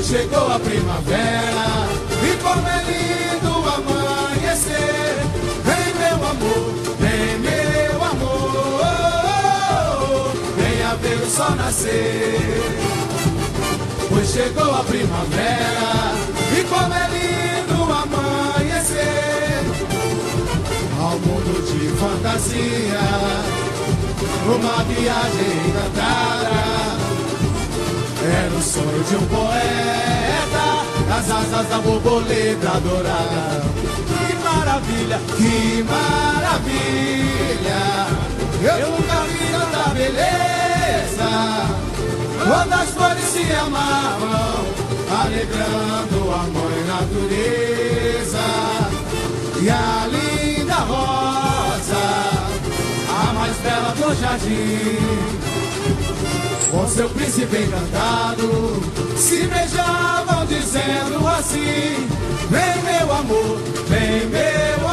pois chegou a primavera. E como é lindo o amanhecer. Vem meu amor, vem meu amor, venha ver o sol nascer. Pois chegou a primavera. E como é lindo o amanhecer. Ao mundo de fantasia, uma viagem encantada. Era o sonho de um poeta, as asas da borboleta dourada. Que maravilha, que maravilha. Eu nunca vi tanta beleza. Quando as flores se amavam, alegrando a mãe natureza. E a linda rosa, a mais bela do jardim, com seu príncipe encantado, se beijavam dizendo assim: vem meu amor, vem meu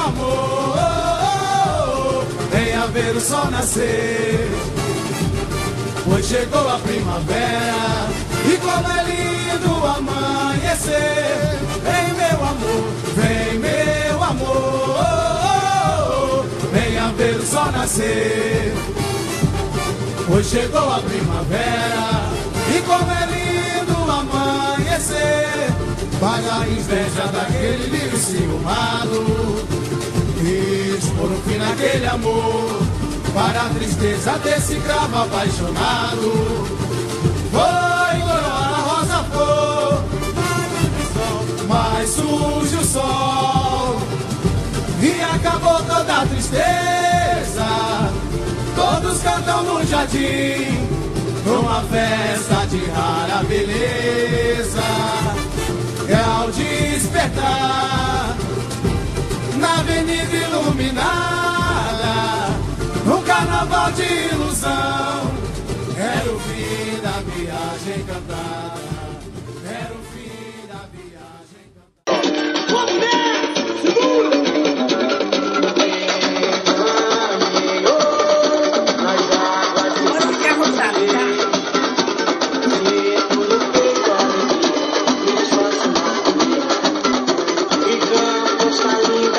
amor, venha ver o sol nascer. Pois chegou a primavera. E como é lindo o amanhecer. Vem meu amor, vem meu amor, venha ver o sol nascer. Pois chegou a primavera. E como é lindo o amanhecer. Paga a inveja daquele livro ciumado, quis pôr um fim naquele amor, para a tristeza desse cravo apaixonado. Foi coroar a rosa flor, mas surge o sol e acabou toda a tristeza. Todos cantam no jardim, numa festa de rara beleza. E ao despertar, na avenida iluminada, um carnaval de ilusão, era o fim da viagem cantada. Era o fim da viagem cantada.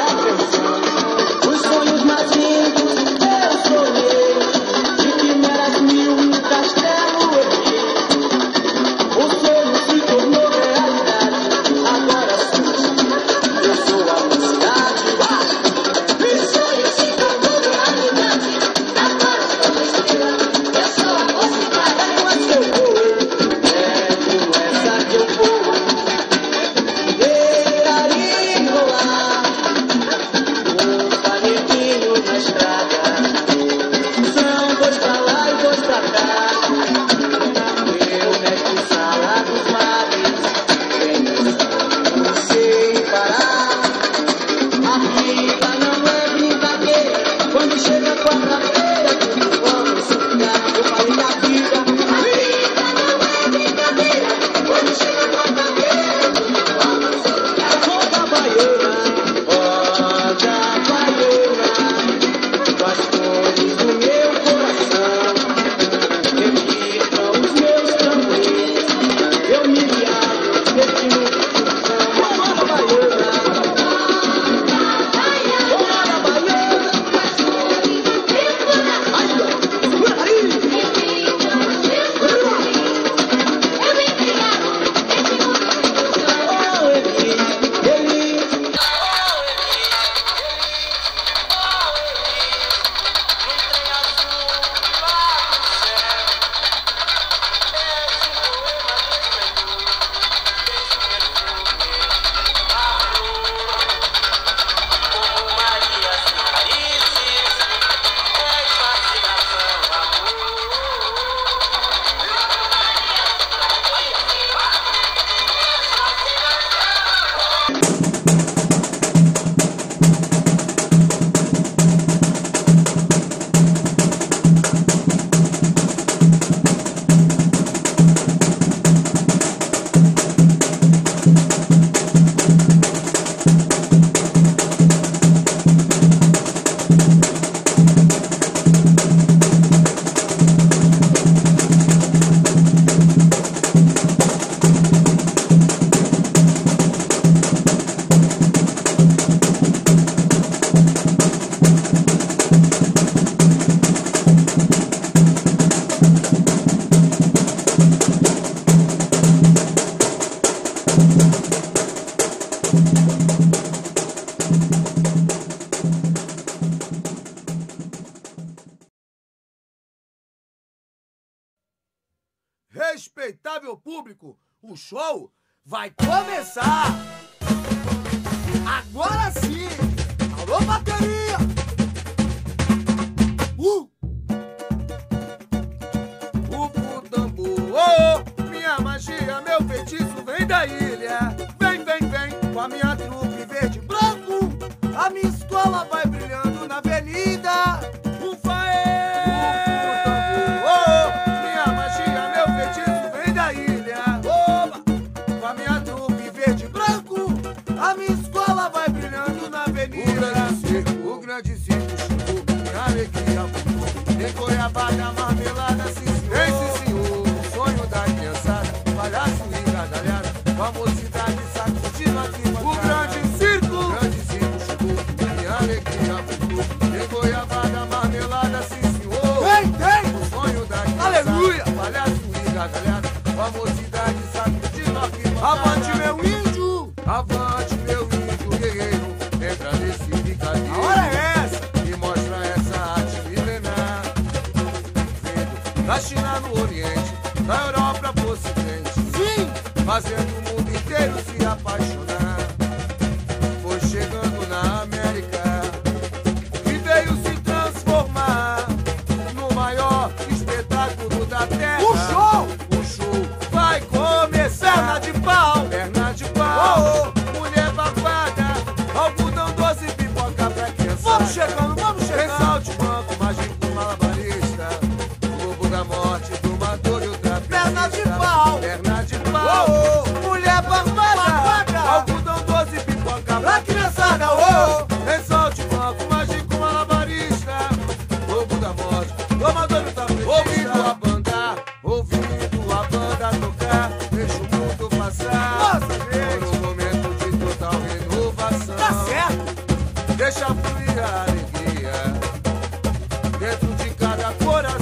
Os sonhos mais lindos eu sonhei, de quimera Respeitável público, o show vai começar! Agora sim! Alô, bateria! O tambor, minha magia, meu feitiço vem da ilha. Vem, vem, vem, com a minha trupe verde e branco. A minha escola vai brilhando na avenida. O grande circo chegou, minha alegria voltou. Tem goiabada, marmelada, sim senhor. O sonho da criançada, palhaço e gargalhada, com a mocidade sacudindo aqui. O grande circo chegou, minha alegria voltou. Tem goiabada, marmelada, sim senhor. Tem! O sonho da criançada, aleluia, palhaço e gargalhada, com a mocidade sacudindo aqui. Avante, meu índio! Avante, meu índio guerreiro, entra nesse picadinho. A hora é essa! E mostra essa arte milenar. Vindo da China no Oriente, da Europa pro Ocidente. Sim! Fazendo o mundo inteiro se apaixonar. Foi chegando na América e veio se transformar no maior espetáculo da Terra. O show vai começar! Perna de pau! Perna de pau! Mulher barbada, algodão doce, pipoca pra criança. Vamos chegando! Ressalte, banco, mágico, malabarista, globo da morte, domador e o trapezista. Perna de pau! Perna de pau! Mulher barbada, algodão doce, pipoca pra criançada. Ressalte, banco, mágico, malabarista, globo da morte, domador e o trapezista. Ouvindo a banda tocar, deixa o mundo passar. Por um momento de total renovação. Tá certo! Deixa fluir a alegria dentro de cada coração.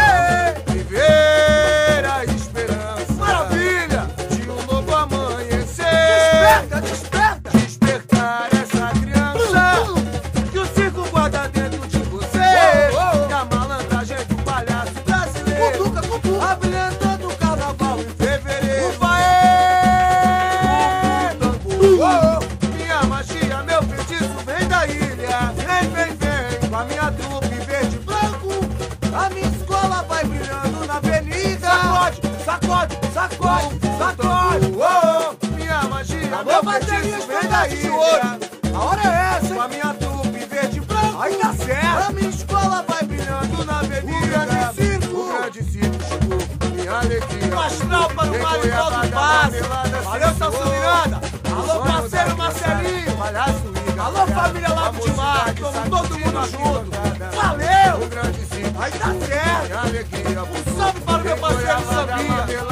Viver a esperança. Maravilha! De um novo amanhecer. Desperta! Despertar essa criança que o circo guarda dentro de você. Que a malandragem do palhaço brasileiro abrilhantando o carnaval em fevereiro. Minha magia, meu feitiço vem da ilha. Vem, vem, vem, com a minha trupe verde e branco. A minha escola vai brilhando na avenida. Sacode, sacode, sacode. Minha magia, meu feitiço vem da ilha. A hora é essa, com a minha trupe verde e branco. Aí tá certo. A minha escola vai brilhando na avenida. O grande circo chegou, minha alegria. Astral para o mar e volta o passe. Valeu, Celso Miranda. Alô, parceiro Marcelinho. Alô, família Lago de Mar. Todo mundo junto. Valeu. O grande circo, aí tá certo. Um salve para o meu parceiro Sambinha.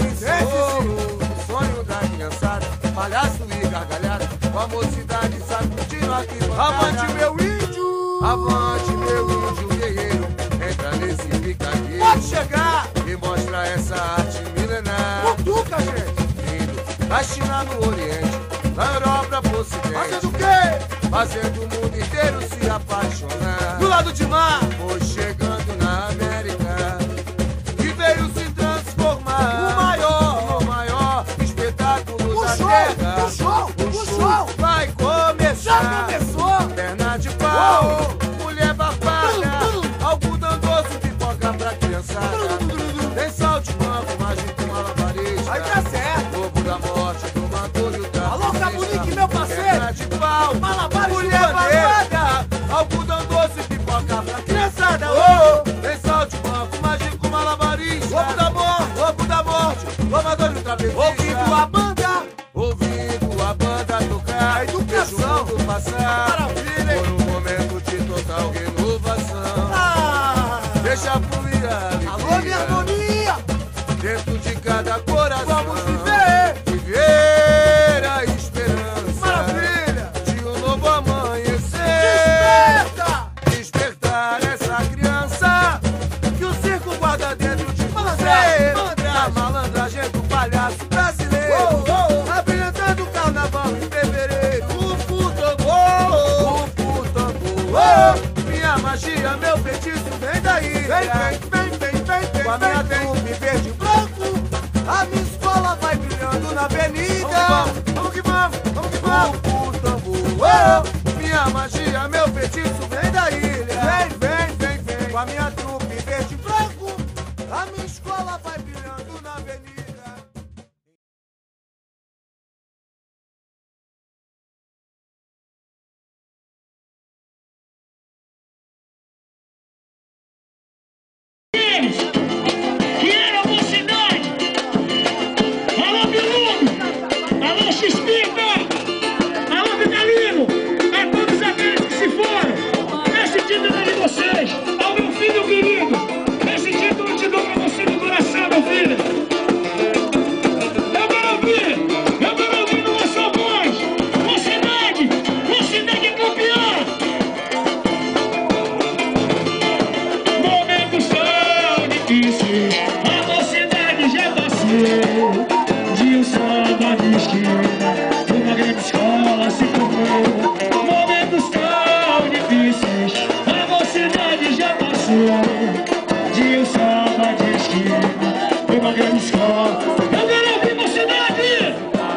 O sonho da criançada, palhaço e gargalhada, com a mocidade sacudindo aqui. Avante, meu índio. Avante, meu índio guerreiro, entra nesse picadinho. Pode chegar! E mostra essa arte milenar. Cutuca, gente! Vindo da China no Oriente, da Europa pro Ocidente. Fazendo o quê? Fazendo o mundo inteiro se apaixonar. Do lado de mar! Foi chegando na América e veio se transformar no maior espetáculo da Terra. O show vai começar! Já começou! Perna de pau! Mulher barbada, algodão doce, pipoca pra criançada. Tem salto, manco, mágico, malabarista. Aí tá certo. Globo da morte, domador e o trapezista. Alô, Cabunique, meu parceiro. Perna de pau, malabarista. Mulher barbada, algodão doce, pipoca pra criançada. Tem salto, manco, mágico, malabarista. Globo da morte, domador e o trapezista. Ouvindo a banda tocar. A educação do passar. Maravilha, hein? Por um momento de total renovação. Deixa fluir a alegria. Alô, minha harmonia! Dentro de cada coração. Vamos viver a esperança. Maravilha! De um novo amanhecer. Despertar essa criança que o circo guarda dentro de você. A malandragem do palhaço brasileiro, abrilhantando o carnaval em fevereiro. O tambor, minha magia, meu feitiço vem daí. Vem, com a minha trupe verde e branco. na avenida. Vamos que vamos, vamos que vamos. O tambor, minha magia, meu feitiço vem da ilha. Vem, com a minha trupe verde e branco. A minha escola vai brilhando na avenida. Que era a mocidade. Alô, Biludo. Alô, Xpita. Alô, Vitalino. A todos aqueles que se foram. Esse título é de vocês. Ao meu filho querido. Esse título eu te dou pra você no coração, meu filho. Eu quero ouvir numa só voz. Mocidade campeã. Momentos tão difíceis, a mocidade já passou. De um samba de esquina, uma grande escola se formou. Momentos tão difíceis, a mocidade já passou. De um samba de esquina, uma grande escola. Eu quero ouvir mocidade!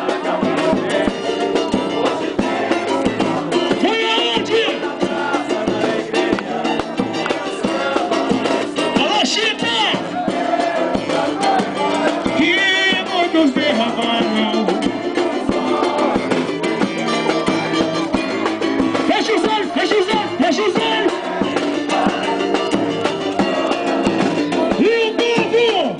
Foi aonde? Alô, Chico! Que muitos derramaram. Fecha os olhos, fecha os olhos, fecha os olhos. E o povo!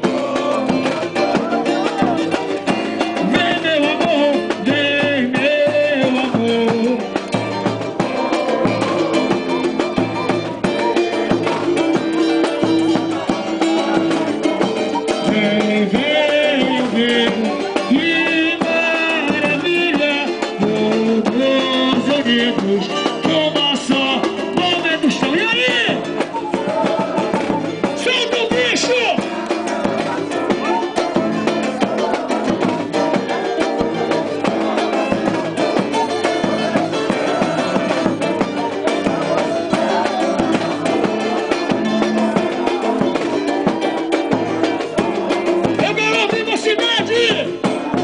Vem, meu amor, vem, meu amor. Vem, que maravilha. Todos unidos, uma só, momentos tão. E aí? Solta o bicho! Eu quero ouvir mocidade!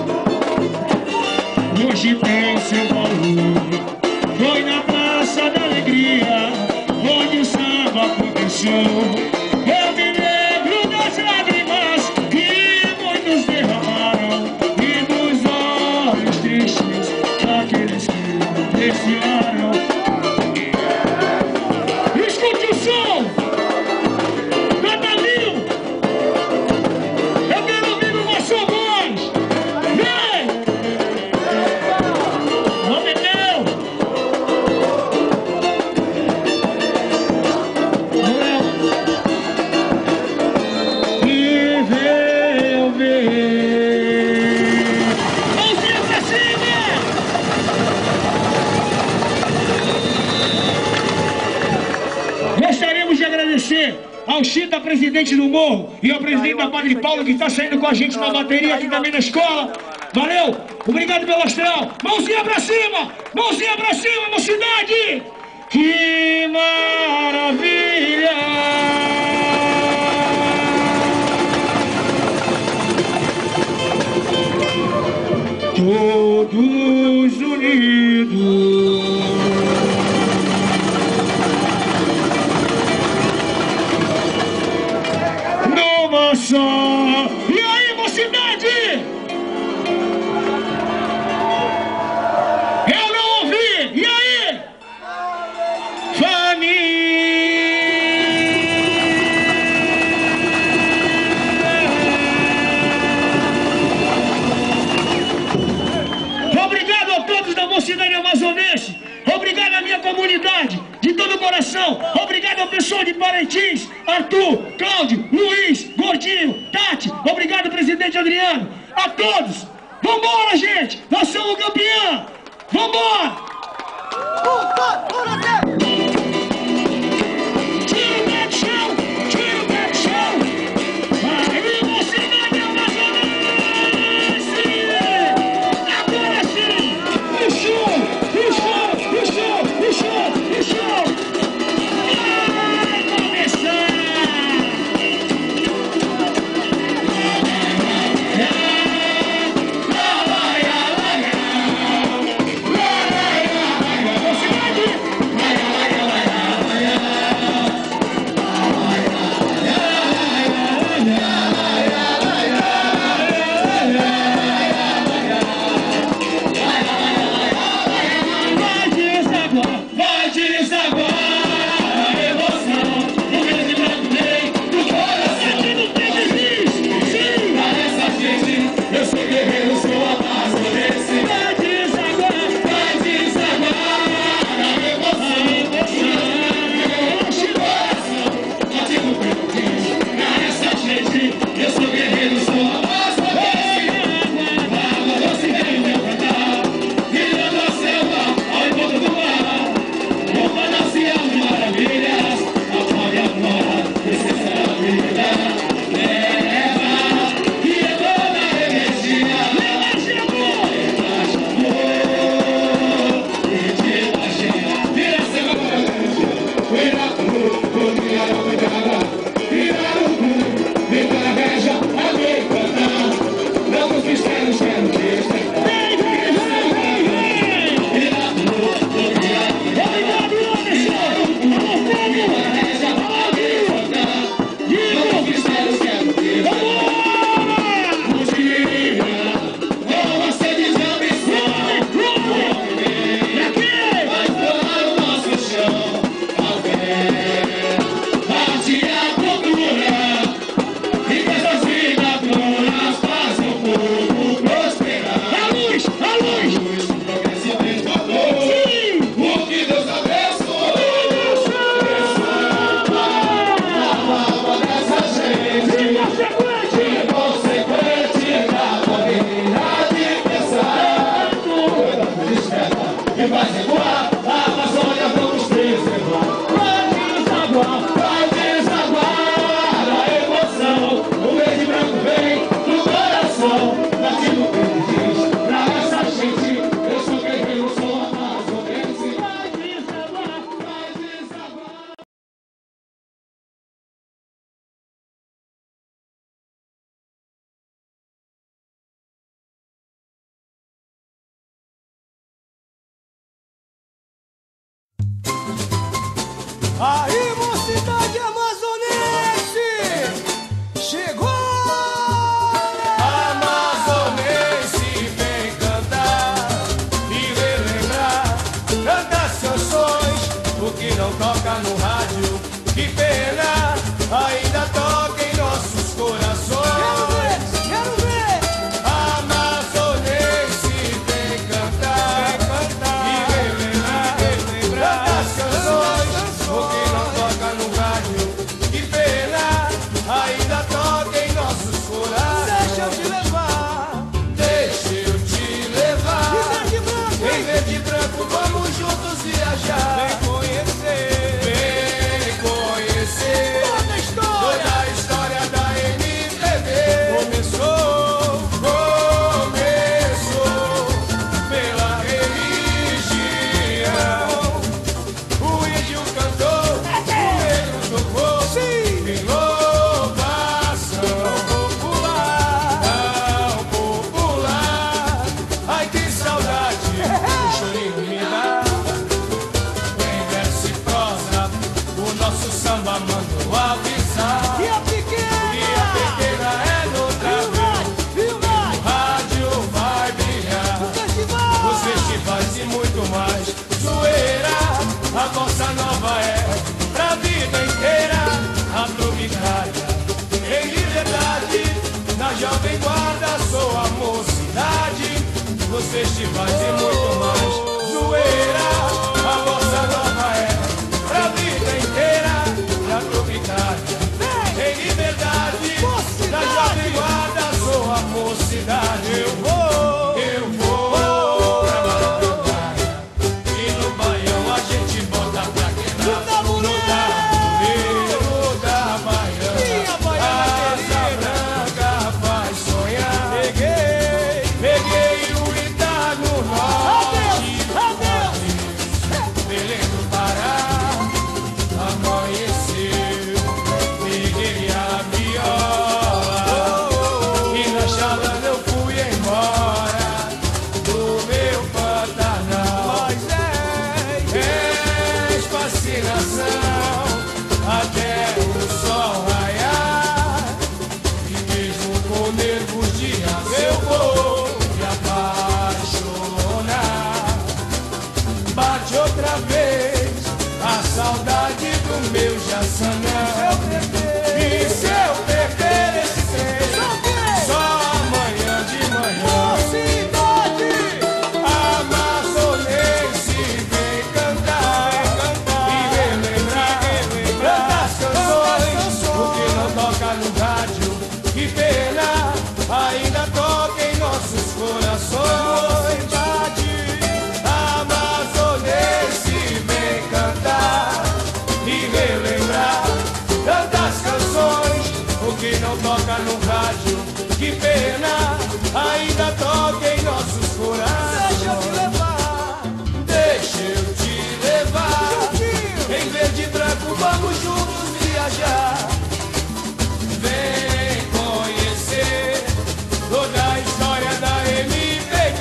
Hoje tem seu valor. Foi na Praça da Alegria, onde o samba começou. Eu me lembro das lágrimas que muitos derramaram e dos olhos tristes daqueles que desfilaram. Escute o som! Natalino! Eu quero ouvir uma só voz! Vem! Homem meu! E veio ver. Mãozinha pra cima! Gostaríamos de agradecer ao Chita, presidente do Morro, e ao presidente da Padre Paulo, que está saindo com a gente na bateria aqui também na escola. Valeu! Obrigado pelo astral! Mãozinha pra cima! Mãozinha pra cima, mocidade! Que maravilha! Todos unidos. Numa só. E aí, mocidade? Eu não ouvi. E aí? Obrigado a todos da mocidade amazonense. Obrigado à minha comunidade, de todo o coração. Obrigado ao pessoal de Parintins, Arthur, Cláudio, Luiz, Gordinho, Tati. Obrigado, presidente Adriano. A todos. Vambora, gente. Nós somos campeão. Vambora. Tira o pé do chão. Tira o pé do chão. Aí, mocidade amazonense. Agora sim. Puxou. Vai começar! Lá, lá, Aí, mocidade amazonense, chegou! Amazonense vem cantar e relembrar tantas canções, o que não toca no rádio, que pena, ainda toca em nossos corações. Quero ver! Amazonense vem cantar e relembrar tantas canções, o que não toca no rádio, que pena, ainda toca em nossos corações. Deixa eu te levar! Deixa eu te levar. Em verde e branco, Em verde e branco, vamos juntos viajar. vem conhecer! Vem conhecer Toda a história! toda a história da MPB. Começou! Começou pela religião. O índio cantou, o negro tocou. Sim! Em louvação Popular! tão popular. Ai, que saudade, o chorinho me dá. Em verso e prosa, o nosso samba mandou avisar. E a pequena! E a pequena é notável, Filmar! o rádio vai brilhar. Festival! Os festivais e muito mais. Zoeira, a bossa nova é pra vida inteira. A tropicália em liberdade, na Jovem Guarda sou a mocidade. Nos festivais e muito mais. Zoeira, a bossa nova é pra vida inteira. E a tropicália em liberdade, na Jovem Guarda sou a mocidade. Eu vou pra Maracanã, e no Baião a gente bota pra quebrar. No tabuleiro da Baiana, Minha baiana Asa querida. Branca faz sonhar. Peguei! Peguei o Ita no norte, Adeus! Belém do Pará, amanheceu, peguei a viola, e na chalana eu fui embora do meu Pantanal. Mas És fascinação até o sol raiar, e mesmo com nervos dias eu vou me apaixonar. Bate outra vez a saudade do meu Jaçanã. E se eu perder esse trem, só amanhã de manhã. mocidade! Amazonense vem cantar e relembrar tantas canções, o que não toca no rádio, que pena, ainda toca em nossos corações. Amazonense vem cantar e relembrar tantas canções, o que não toca no rádio, que pena, ainda toca em nossos Deixa eu te corações. levar! Deixa eu te levar. Em verde e branco vamos juntos viajar. Vem conhecer toda a história da MPB.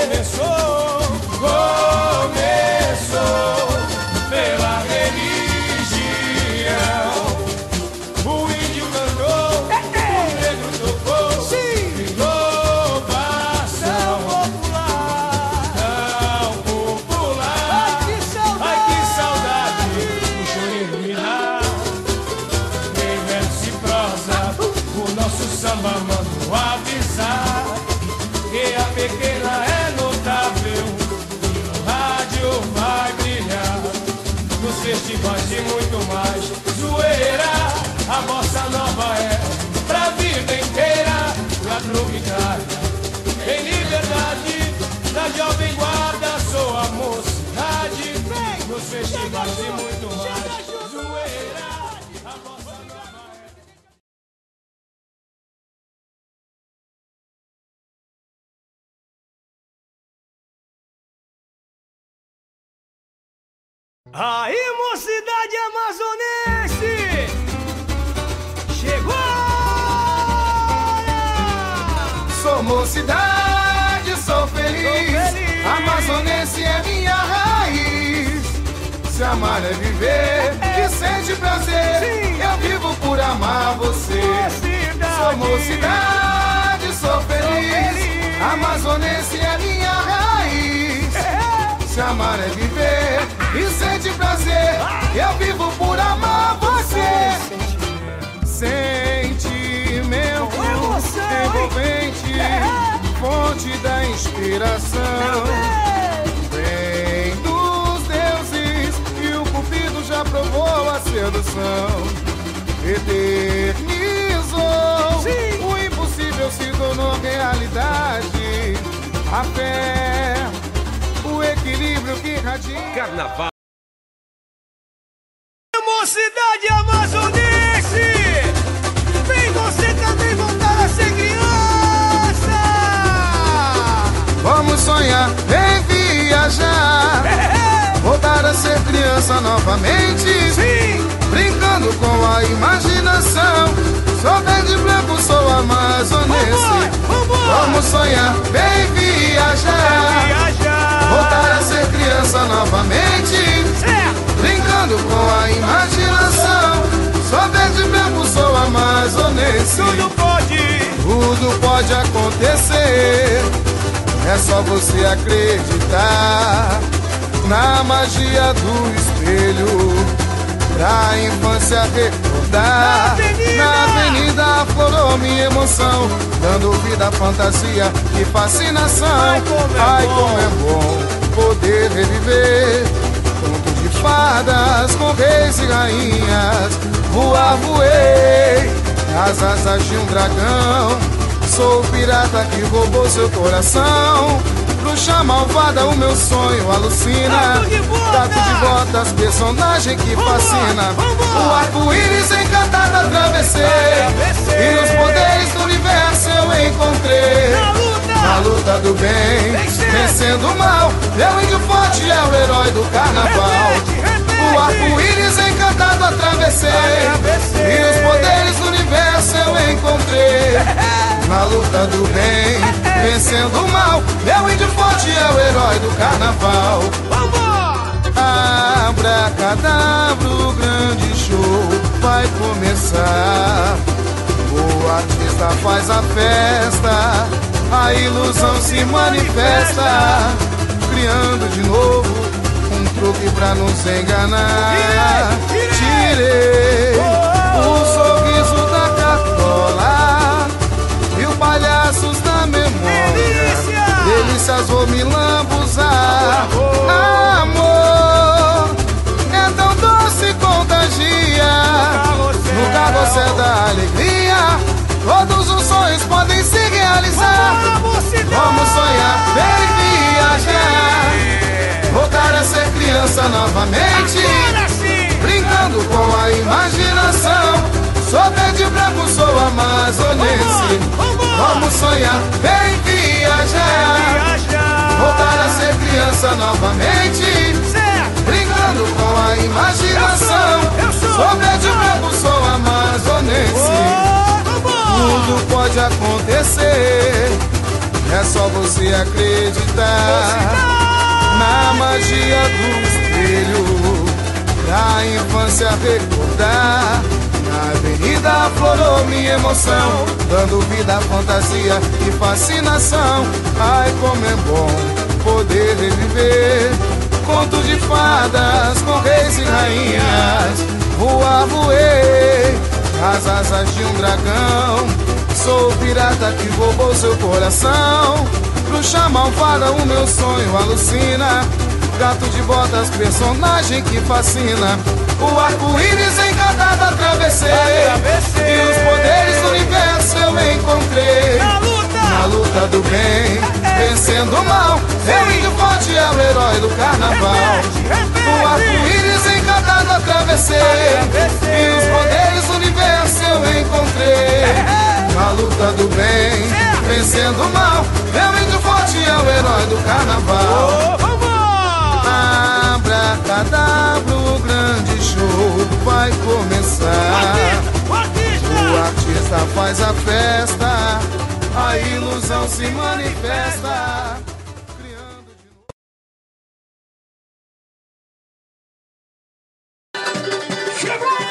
Começou pela religião. O índio cantou, o negro tocou. Sim! Em louvação Popular! tão popular. Ai, que saudade! Ai, que saudade, o chorinho me dá. Em verso e prosa, o nosso samba mandou avisar que a pequena é notável, e o rádio vai brilhar. Nos festivais e muito mais. Zoeira, a bossa nova é pra vida inteira. E a tropicália em liberdade, na Jovem Guarda sou a mocidade. Nos festivais e muito mais. Zoeira, a bossa nova é. Aí, mocidade amazonense! Chegou! a hora! Sou mocidade, sou feliz. Amazonense é minha raiz. Se amar é viver, e sente prazer. Sim. Eu vivo por amar você. Sou mocidade, sou feliz. Amazonense é minha raiz. Se amar é viver e sente prazer. Eu vivo por amar você. Sentimento envolvente, fonte da inspiração. Vem dos deuses e o cupido já provou a sedução. Eternizou, o impossível se tornou realidade. A fé, o equilíbrio que radia. Carnaval. Mocidade amazonense, vem você também voltar a ser criança. Vamos sonhar, vem viajar, voltar a ser criança novamente. Sim. Brincando com a imaginação. Sou verde e branco, sou amazonense. Vamos sonhar, vem viajar, voltar a ser criança novamente. Brincando com a imaginação. Sou verde e branco, sou amazonense. Tudo pode acontecer. É só você acreditar na magia do espelho. Pra infância recordar. Na avenida aflorou minha emoção, dando vida à fantasia e fascinação. Ai, como é bom poder reviver conto de fadas com reis e rainhas. Voar, voei as asas de um dragão. Sou o pirata que roubou seu coração. Bruxa malvada, o meu sonho alucina. Gato de botas, personagem que fascina. O arco-íris encantado atravessei. E os poderes do universo eu encontrei. Na luta do bem, vencendo o mal. Meu índio forte é o herói do carnaval. O arco-íris encantado atravessei. E os poderes do universo eu encontrei. Na luta do bem, vencendo o mal. Meu índio forte é o herói do carnaval. Abracadabra, o grande show vai começar. O artista faz a festa, a ilusão se manifesta, criando de novo um truque pra nos enganar. Tirei o sorriso da cartola e o palhaços da memória. Delícias vou me lambuzar. Amor é tão doce, contagia. No carrossel da alegria, todos os sonhos podem se realizar. Vamos sonhar, vem viajar, voltar a ser criança novamente. Brincando com a imaginação. Sou verde e branco, sou amazonense. Vamos sonhar, vem viajar, voltar a ser criança novamente. Brincando com a imaginação. Sou verde e branco, sou amazonense. Tudo pode acontecer. É só você acreditar na magia do espelho. Pra infância recordar. Na avenida aflorou minha emoção, dando vida à fantasia e fascinação. Ai, como é bom poder reviver conto de fadas com reis e rainhas. Voar, voei as asas de um dragão. Sou o pirata que roubou seu coração. Bruxa malvada, o meu sonho alucina. Gato de botas, personagem que fascina. O arco-íris encantado atravessei. E os poderes do universo eu encontrei. Na luta do bem, vencendo o mal. Meu índio forte é o herói do carnaval. O arco-íris encantado atravessei. E os poderes do universo eu encontrei. Na luta do bem, vencendo o mal. Meu índio forte é o herói do carnaval. Abracadabra, o grande show vai começar. O artista faz a festa, a ilusão se manifesta, criando de novo.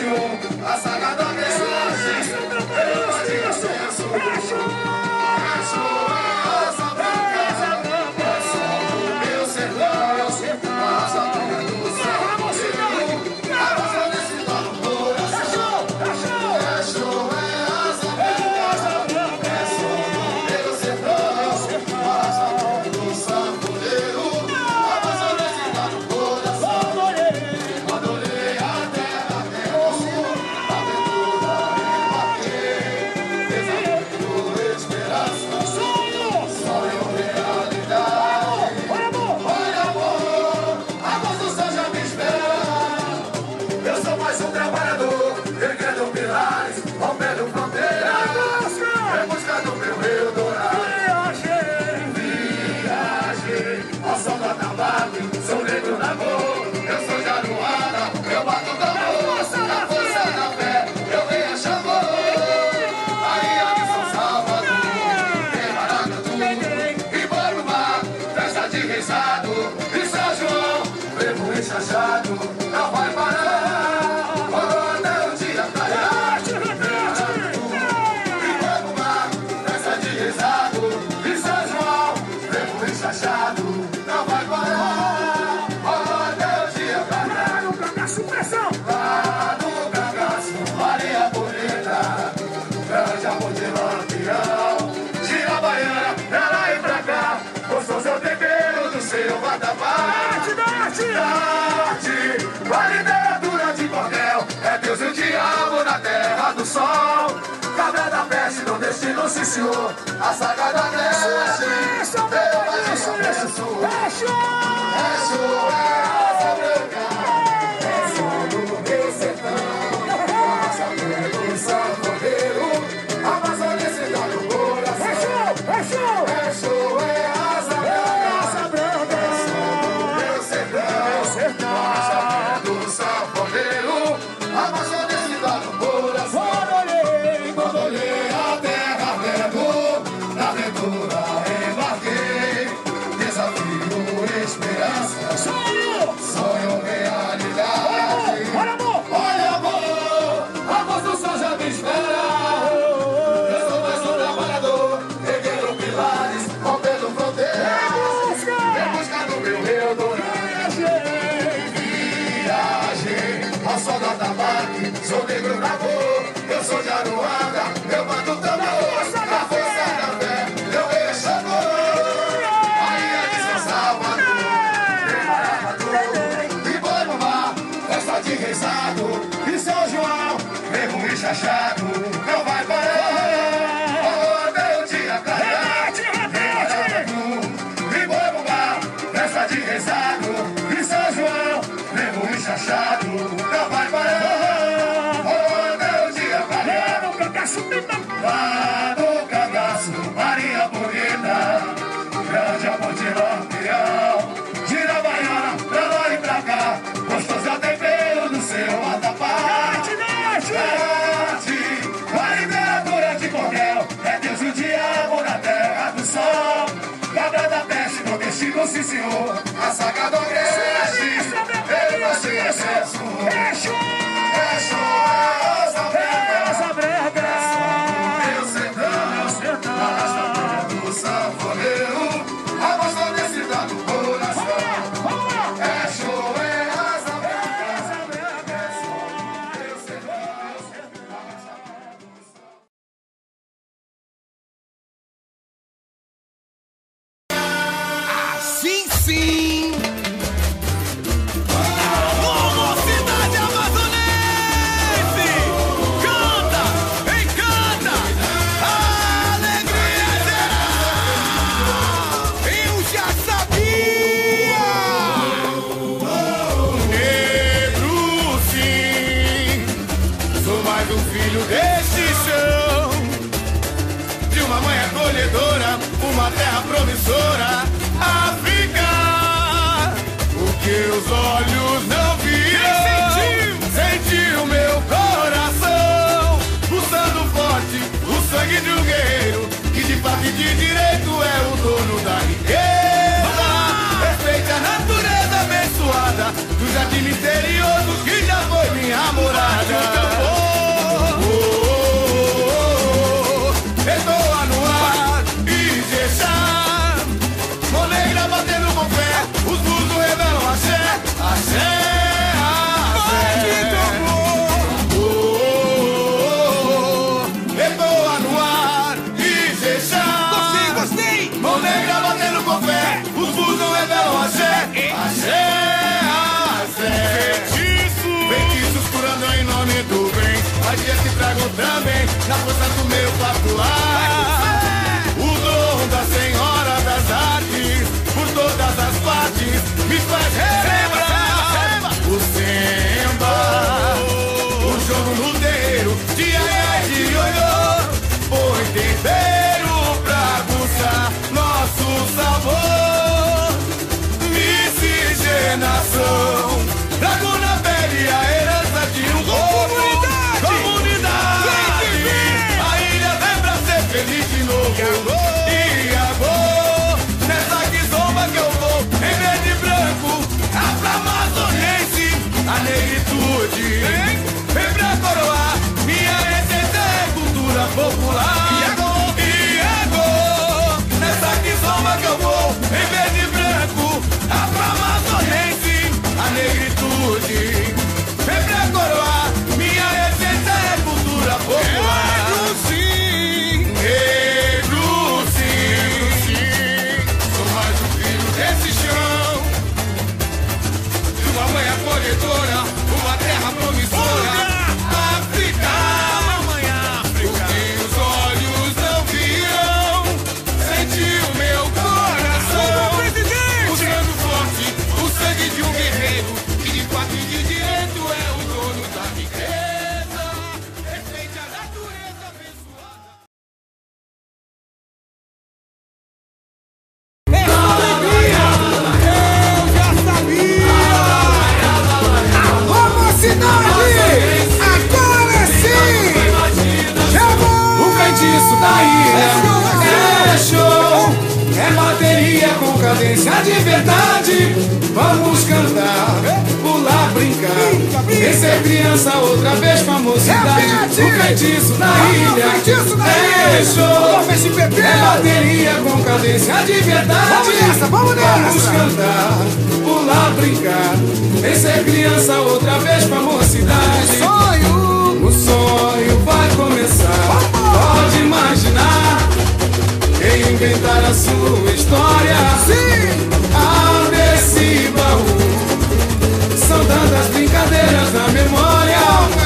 2001, a saga da viagem. Eu bati o senso. É chuva, é asa branca. É sol do meu sertão. A asa branca do céu. A asa desse dó no coração. É chuva, é asa branca. É sol do meu sertão. A asa branca do sanfoneiro. A asa desse dó no coração. Adorei a terra, aventura embarquei. Desafio, esperança, sonho, realidade. Olha, amor, a construção já me espera. Eu sou mais um trabalhador, erguendo pilares, rompendo fronteiras, em busca do meu Eldorado. Viagem, ao som do atabaque, sou negro na cor, eu sou jaruada, eu bato tambor, na força da fé, eu venho a chamar. Aí a São Salvador, em Maracatu, e Borubá, festa de risado, e São João, frevo enxachado, não vai parar, até o dia clarear. E Borubá, festa de risado, e São João, frevo enxachado, não vai parar, até o dia clarear. Lá no cangaço, Maria Bonita, grande amor de lampião, gira a baiana, ela e pra cá, gostou seu tempero do seu vatapá. Arte, a literatura de cordel, é Deus e o diabo na terra do sol. Cabra da peste, no destino se senhor, a saga da Grécia, veio mais um preço. É chuva, é asa branca, é sol do meu sertão, asa branca do sanfoneiro, a amazonense dá no coração. É chuva, é asa branca, é sol do meu sertão, asa branca do sanfoneiro, a amazonense dá no coração. Quando olhei a terra vendo, na aventura embarquei, desafio, esperança, sonho, realidade. Olha, amor, a construção já me espera. Eu sou mais um trabalhador, erguendo pilares, rompendo fronteiras, em busca do meu Eldorado. Viagem, ao som do atabaque, sou negro na cor, eu sou de Aruanda, eu bato tambor, na força da fé, eu venho chamar. Aí é de São Salvador, em Maracatu, e Borubá, festa de rezado, e São João, ferro enxachado, não vai parar, até o dia clarear. Em Maracatu, e Borubá, festa de rezado, e São João, ferro enxachado, não vai parar, até o dia clarear. Lá no cangaço, Maria Bonita, grande amor de lampião, gira a baiana, pra lá e pra cá, gostoso é o tempero do seu vatapá. Arte, a literatura de cordel, é Deus e o diabo na terra do sol. Cabra da peste, no destino se senhor, a saga do Agreste, ele vai se excesso. É chuva, é asa branca, meu sertão, a raça do sanfoneiro, a amazonense dá no coração. É show, é asa branca, é sol, meu sertão, a raça do sanfoneiro. Assim sim! Alô, mocidade amazonense! Canta, encanta! Alegria geral! Eu já sabia! Negro sim! Sou mais um filho deste chão, de uma mãe acolhedora, uma terra promissora. África, o que os olhos não viram, sentiu meu coração pulsando forte, o sangue de um guerreiro que de fato e de direito é o dono da riqueza. Respeite a natureza abençoada do jardim misterioso que já foi minha morada. muito bem. Mas esse trago também, na força do meu patuar. O dom da Senhora das Artes, por todas as partes, me faz relembrar o samba, o jogo no terreiro, de aié, de ioiô, põe tempero pra aguçar nosso sabor. Miscigenação, trago na pele a herança de um povo. Comunidade, a ilha vem pra ser feliz de novo. E agora, nessa quizomba que eu vou, em verde e branco, afro-amazonense, a negritude vem pra coroar. Minha essência é cultura popular. E agora, nessa quizomba que eu vou, em verde e branco, afro-amazonense, a negritude vem pra coroar. Minha essência é cultura popular. Negro sim, sou mais um filho desse chão, de uma mãe acolhedora, uma terra promissora. África, o que os olhos não viram, sentiu meu coração, puxando forte o sangue de um guerreiro, que de fato e de direito é o dono da riqueza. Respeite a natureza abençoada. O feitiço da ilha é show, é bateria com cadência de verdade. Vamos cantar, pular, brincar, vencer criança outra vez com a mocidade. O feitiço da ilha é show, é bateria com cadência de verdade. Vamos cantar, pular, brincar, vencer criança outra vez com a mocidade. O sonho vai começar, pode imaginar, quem inventar a sua história. Abre esse baú, são tantas brincadeiras na memória.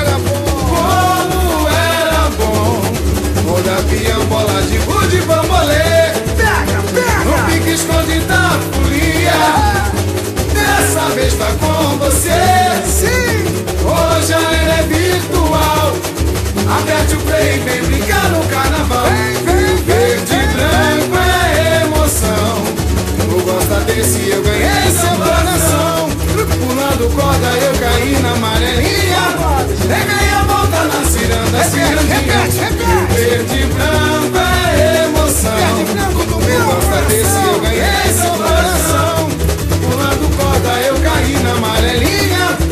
Como era bom, roda peão, bola de gude, bambolê, no pique esconde da folia. Dessa vez tá com você. Hoje a era é virtual, aperte o play, vem brincar no carnaval. Verde e branco é emoção, tu gosta desse, eu ganhei seu coração. Pulando corda eu caí na amarelinha, peguei a volta na ciranda, cirandinha. Verde e branco é emoção, tu gosta desse, eu ganhei seu coração. Pulando corda eu caí na amarelinha,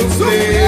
sofrer.